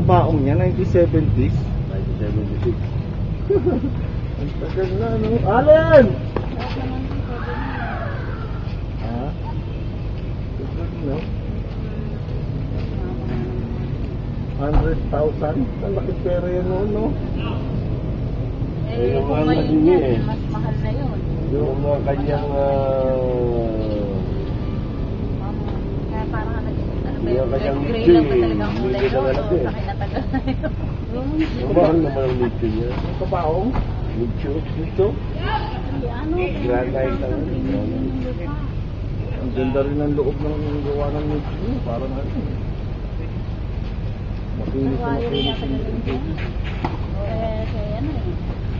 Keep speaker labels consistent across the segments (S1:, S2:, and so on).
S1: paong niya, 1970s.
S2: 1976.
S1: Ang tagal na, ano? Allen! Ha? Tagal na. 100,000? Ang laki pera yan noon, no?
S2: Yung
S3: kung
S2: mga
S3: ngayon
S2: naging
S3: yan, mas mahal na yun.
S2: yung mga kanyang
S3: Kaya parang ano ba
S2: yung
S3: yun,
S2: kanyang
S3: gray
S2: nicho
S3: lang ba talagang kulay
S2: hindi ka
S3: doon?
S2: nalaki.
S3: Sa kinatagal na yun.
S2: Ang mahal naman ang nicho niya.
S1: Ang kapaong?
S2: Nicho.
S1: Dito?
S2: Granite ang
S1: Ang ganda rin ang loob ng gawa ng nicho niya. Parang ano. Makinis na makinis yung nicho.
S3: Kaya ano eh.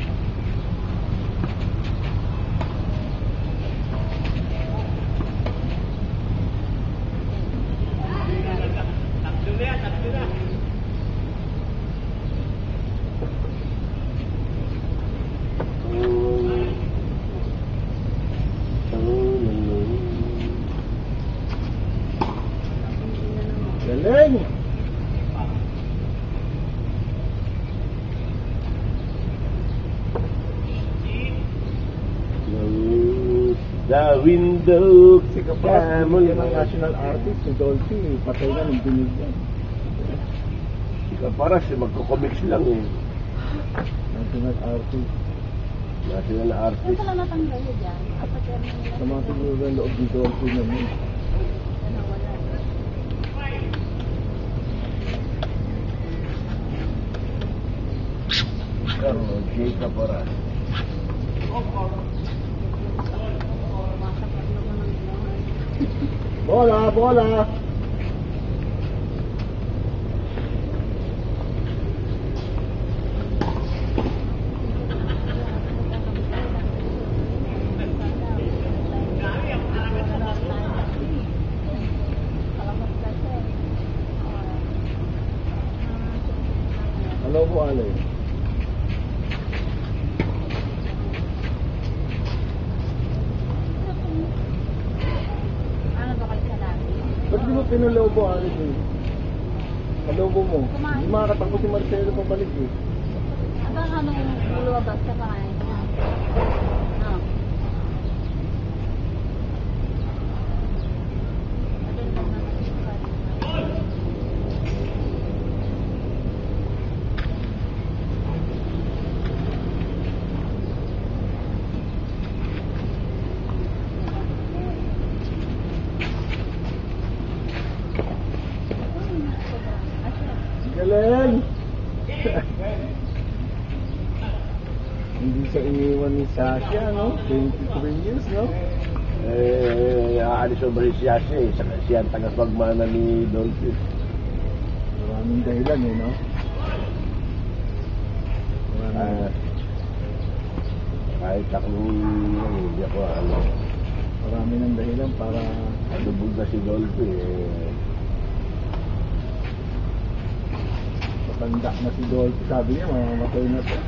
S1: Galing!
S2: The window.
S1: Si Kapas, yan ang national artist, si Dolphy. Patay na ng binig yan.
S2: Ika para si magko-comics lang eh.
S1: National artist.
S2: National
S3: Ano
S2: artist.
S3: pala natanggal yun dyan? Kapag yan nila.
S1: Sa mga siguro ang loob ni Dolphy naman.
S3: Ano, wala.
S2: Oh, Jay Caparas.
S1: Bola! Bola! Hello po, Alay.
S3: Ano ba kayo sa dati?
S1: Ba't di mo pinalobo, Alay? Palobo mo.
S3: Kumain.
S1: Hindi makakatakbo si Marcelo pabalik eh.
S3: Hanggang anong lumabas ka pa kain niya? No.
S1: Galing! Hindi siya iniwan ni Sasha, no? 23 years, no?
S2: Aalis o ba siya eh. Siya ang tagas-magmana ni Dolphy.
S1: Maraming dahilan eh, no?
S2: Kahit ako hindi ako alam.
S1: Marami ng dahilan para
S2: Alubog na si Dolphy eh.
S1: matanda na si Dolphy. Sabi niya, mamamatay na to.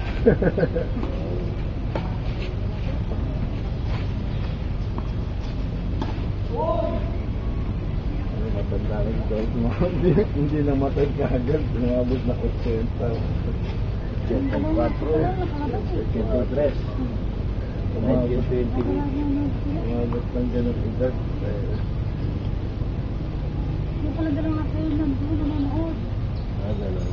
S1: Matanda na si Dolphy. Hindi namatay kaagad. Umabot na 80.
S2: 84, 83, 1920.
S1: Umabot ng ganun edad.
S3: Yung pala dalang ako yun nandun, nanonood.
S2: Ganun.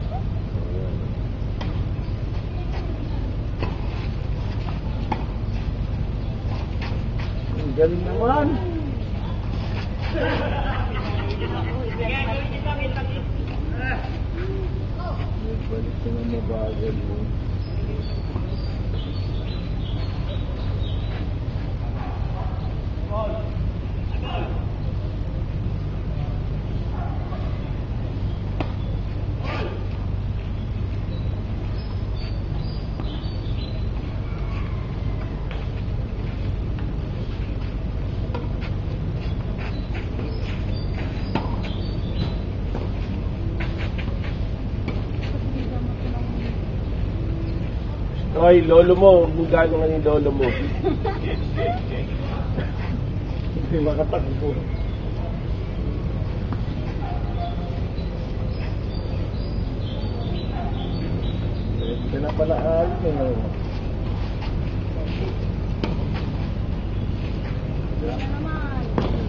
S1: Ang galing naman. Balik ko na mabagal mo.
S2: Hoy, lolo mo, kung gaano nga yung lolo mo.
S1: Hindi makatakbo. Ito na pala alim eh. Oh.
S3: Yan na naman.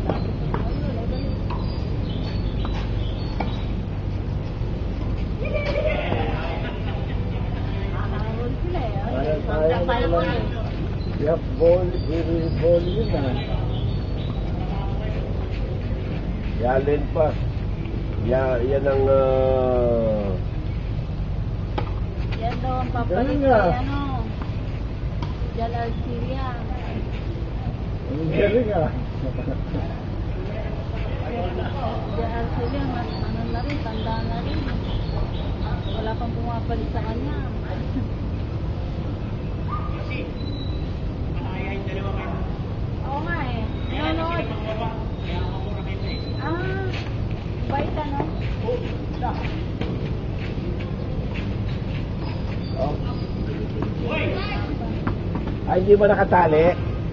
S3: Nakaroon sila eh.
S1: Kaya na pala. Kaya ball yun ah.
S2: Yalin pa. Yan ang
S3: Yan daw ang papalit
S1: Galing ah.
S3: kay ano. Jan Arcilia.
S1: Ang galing ah.
S3: Jan Arcilia, ano na rin, tanda na rin. Wala pang pumapalit sa kanya. Oo nga eh. Nanonood. Ah, bait ano?
S1: Oh.
S2: ay hindi ba nakatali?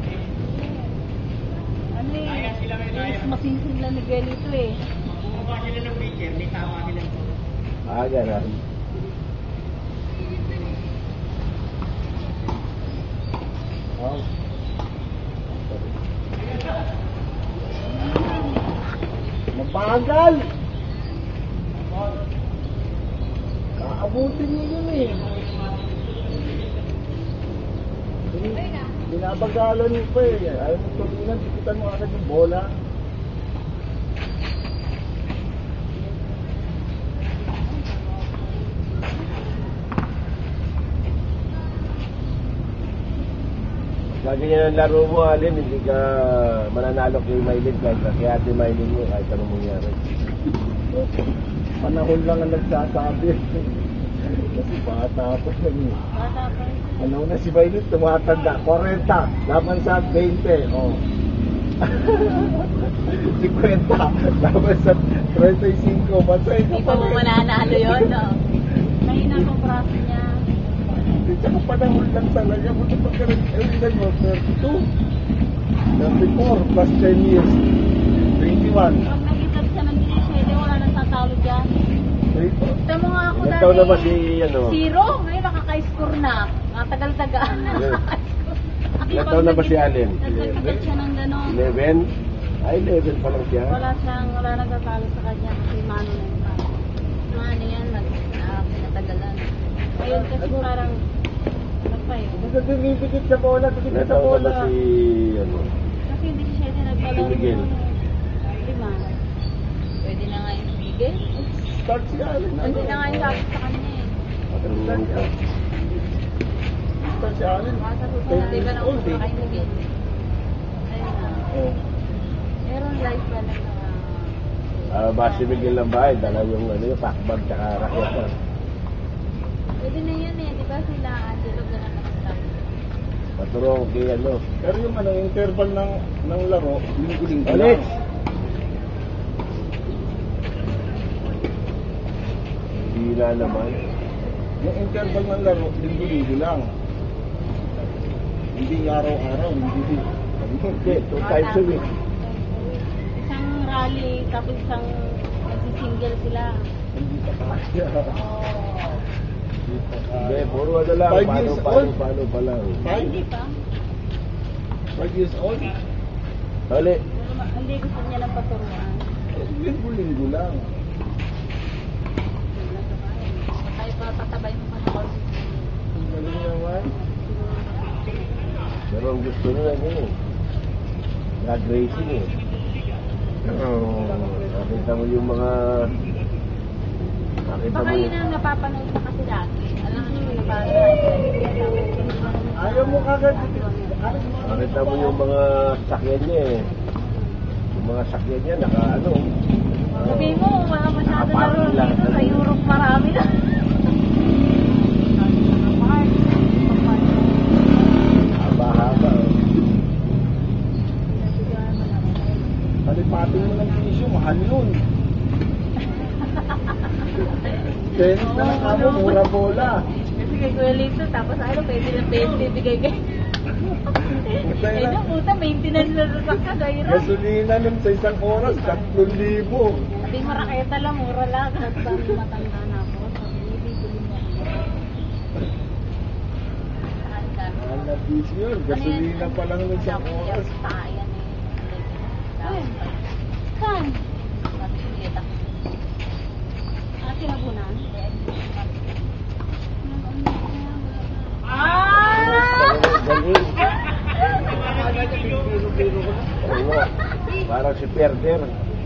S3: Ano eh, is masingsing lang ni Gelito eh.
S2: Gano'n.
S1: Oh. Mabagal! Kaabutin niyo yun eh. Binabagalan niyo pa eh. Ayaw mo tulinan, tikitan mo agad yung bola.
S2: Ganyan ang laro mo, Alin, hindi ka mananalo kay Maylin kaya ate Maylin mo, kahit anong mangyari.
S1: Panahon lang ang nagsasabi. Kasi bata pa yan eh.
S3: Bata pa rin.
S1: Ano na si Violet, tumatanda. 40, laban sa 20. Oh. 50, laban sa 35. Masay ka
S3: Hindi
S1: pa
S3: pa mo
S1: rin.
S3: mananalo yun, no? Mahina ang praso niya.
S1: Hindi, tsaka panahon lang talaga. Buti pagkaroon mo, 32. 34 plus 10 years. 21.
S3: Pag nag-isap siya ng 17, wala nang tatalo dyan. Ito mo nga ako
S2: Ilan taon na ba si, ano?
S3: Zero. Ngayon nakaka-score na. Matagal-taga.
S2: Ilan taon na ba si Alin?
S3: Nagsagat siya ng gano'n.
S2: 11? Ay, 11 pa lang siya.
S3: Wala nang tatalo sa kanya kasi mano na yun. Mano yan, pinatagalan. Ngayon kasi parang, ano pa yun?
S1: Basta dumibigit sa bola,
S2: Ilan
S1: dumibigit sa
S2: taon na ba
S1: bola.
S2: si, ano?
S3: Kasi hindi siya nagpalaro.
S2: Si Miguel.
S3: Lima. Pwede na nga yung Miguel.
S1: Start siya.
S3: Hindi na nga yung sabi sa kanya eh.
S2: Patulungan ka.
S1: Start siya.
S3: Baka sa
S1: 10
S3: susunod, di ba
S1: years
S3: na
S1: old
S3: kay
S1: eh.
S3: Miguel? Ayun na.
S1: Oh.
S3: Meron live pa na
S2: Ba si Miguel lang ba? Dala yung, ano, yung packbag tsaka racket na.
S3: Pwede na yan eh. Di ba sila Angelo ganun naman tayo?
S2: Paturo kay, ano.
S1: Pero yung ano, interval ng laro, linggo-linggo
S2: Ulit!
S1: lang.
S2: Hindi na naman.
S1: Yung interval ng laro, linggo-linggo lang. Hindi araw-araw, hindi.
S2: Hindi, 2 times a week.
S3: Isang rally, tapos isang nagsisingle sila.
S1: Hindi pa kaya.
S3: Oh.
S2: Hindi, puro ano lang.
S1: 5 years old?
S2: Paano pa lang.
S3: Hindi pa.
S1: 5 years old?
S2: Hali.
S3: Hindi gusto niya ng paturuan.
S1: Linggo-linggo lang.
S3: Tayo pa patabay mo pa sa college.
S1: Ang galing naman.
S2: Pero ang gusto nila yun eh. Drag racing eh. Nakita mo yung mga... Nakita
S3: Baka
S2: mo
S3: yun
S2: yung...
S3: ang napapanood sa kasi dati. Alam mo yung parang
S1: Ayaw mo kagad.
S2: Nakita mo yung mga sakyan niya eh. Yung mga sakyan niya naka ano.
S3: sabihin mo, wala masyado na
S2: Apartment
S3: rin
S2: lang.
S3: dito sa Europe, marami na.
S2: Haba-haba.
S1: Palipatin mo ng issue, mahal yun. Tennis na lang kamo, mura bola.
S3: Kasi kay Kuya Lito, tapos ano, pwede na 20 bigay kay... Eh na puta, maintenance na sa kagayra.
S1: Gasolina nun sa isang oras, 3,000.
S3: Sabi mo, raketa lang, mura lang. Sabi matanda na ako. Sabi, bibili mo.
S1: Nabisi yun. Gasolina pa lang ng isang oras.
S3: Ayan eh.
S4: Saan?
S3: Matisilita.
S4: Tinabunan?
S2: Galing. Oo. Parang si Perder.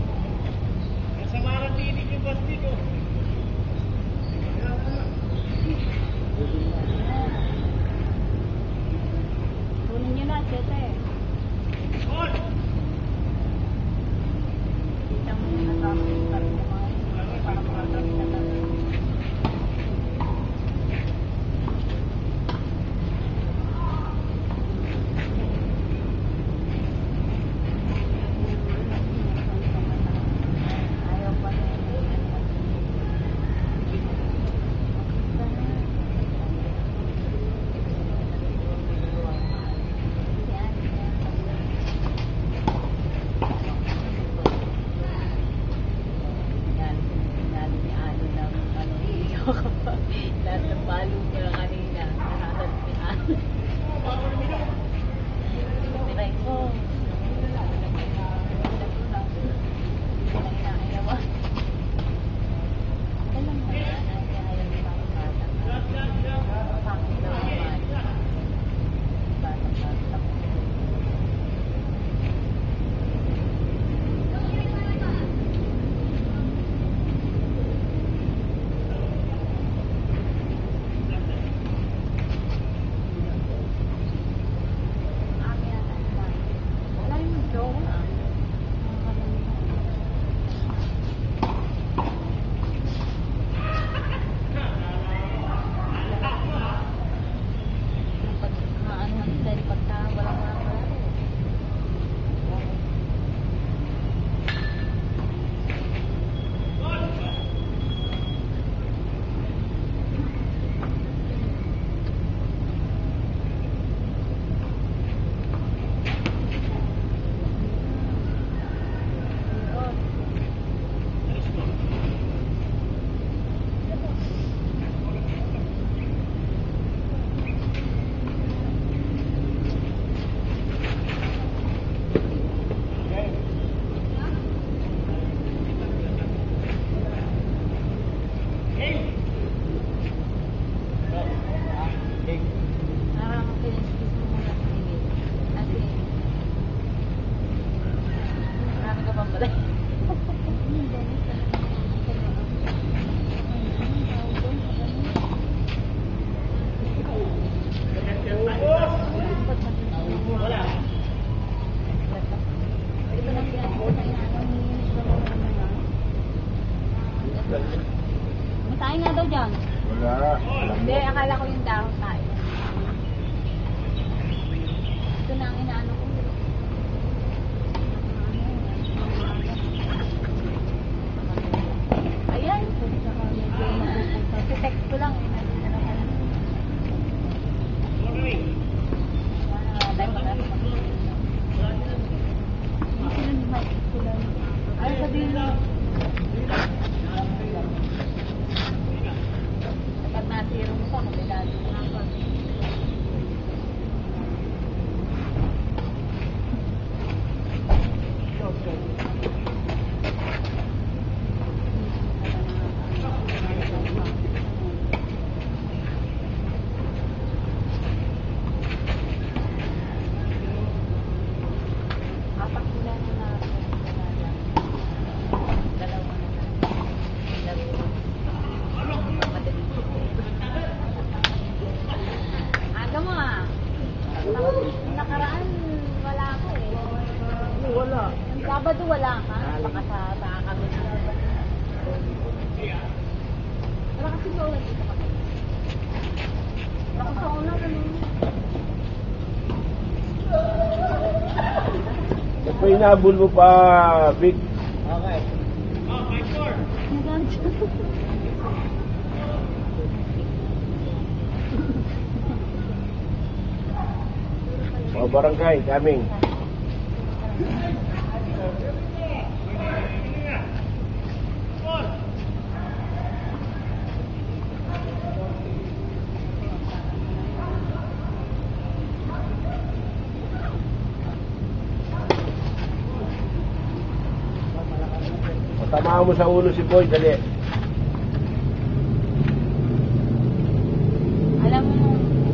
S4: Kunin nyo na, sete.
S3: Kita mo yung natapos. Para makatapos na talaga. Ayaw pa na lahat ng palo niya kanina, nakakat ni Ano. Tinay ko.
S4: Tayo nga daw dyan.
S2: Wala. Alam
S3: Hindi,
S2: mo.
S3: akala ko yung dahon tayo.
S4: Ito na ang inaano ko.
S3: Ayan.
S4: Kasi text ko lang.
S3: Ay, sabihin mo. Kapag nasiro mo pa, kumilado mo nga pa. Apat sila na natin. Dalawa na natin. Aga mo ah. Yung nakaraan, wala ako eh.
S1: Wala.
S3: Yung Sabado wala ka. Baka sa kami. Wala kasi sa ulan dito kami. Baka sa ulan kanina.
S2: Ba't pa inabol mo pa, Vic?
S1: Okay.
S2: Mga barangay, coming. Tamaan mo sa ulo si Boy, dali.
S3: Alam mo,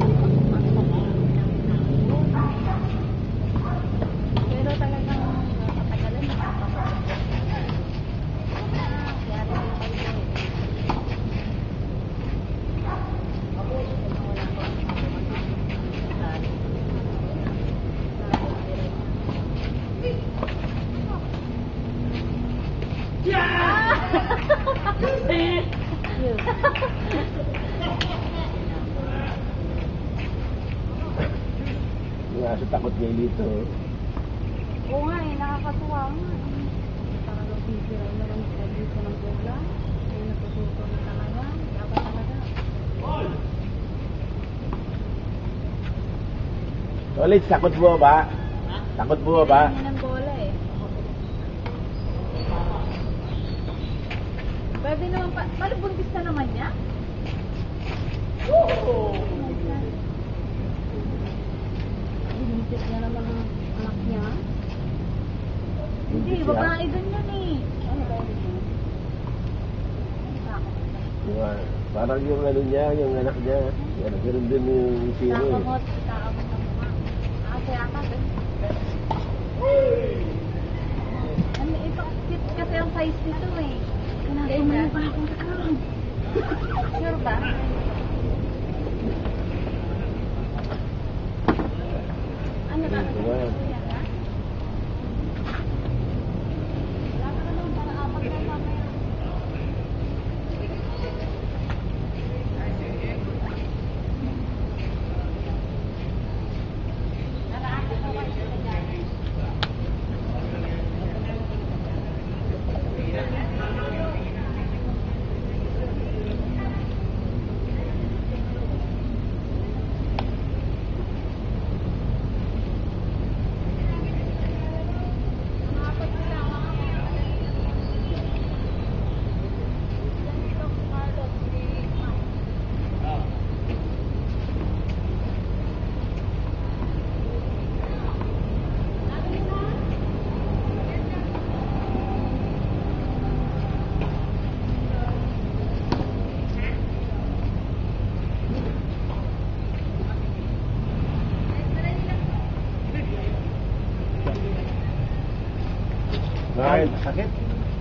S3: pero talagang matagalan na
S2: Yung aso takot niya dito.
S3: Oo nga eh, nakakatuwa nga. Para daw pipira na lang sa dito ng bola. Ay natututo na talaga. Dapat talaga.
S2: Ulit, takot mo ba? Takot mo ba?
S3: Yan ang bola eh. Pwede naman pa. Paano buntis na naman niya? Oo! Buntis niya naman ang anak niya. Hindi,
S2: Buntis
S3: babae din yan eh. Ano ba yun?
S2: Parang yung ano niya, yung anak niya. Yan, ganun din yung sino eh.
S3: Nakamot, itakamot ng mukha. Kasi ata din. Ano, ito, cute kasi ang size nito eh. Kinatumayo pa akong kakarang. Sure ba? Ano ba?
S2: Diba?
S3: Yan ha? Wala ka naman, para apat na mamaya.
S2: Bakit? Sakit?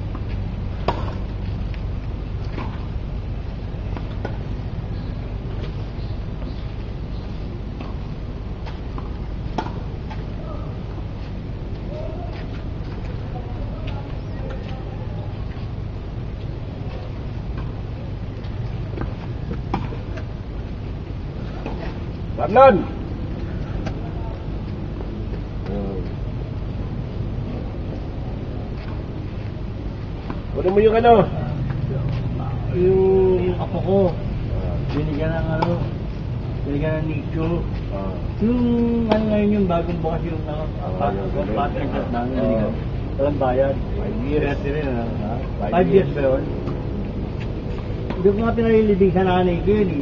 S2: Barnon! Kunin mo yung ano?
S1: Yung apo ko, binigyan ng nicho. Yung ano ngayon yung bagong bukas yung partnership namin, binigyan. Walang bayad.
S2: 5 years.
S1: Rin, 5 years ba yun? Hindi ko nga pinalilibing sa nanay ko yun.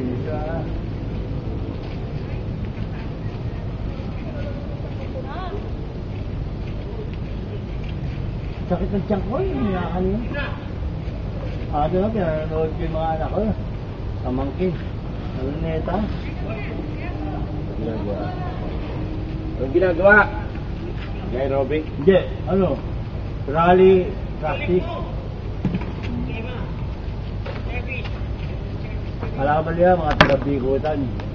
S1: Sakit ng tiyan ko, yung niyakan yun. Doon na, pinanonood ko yung mga anak ko. Pamangkin. Ano neta?
S2: Ginagawa. Anong ginagawa? Aerobic?
S1: Hindi, rally practice. Alam mo niya, mga taga-bikutan.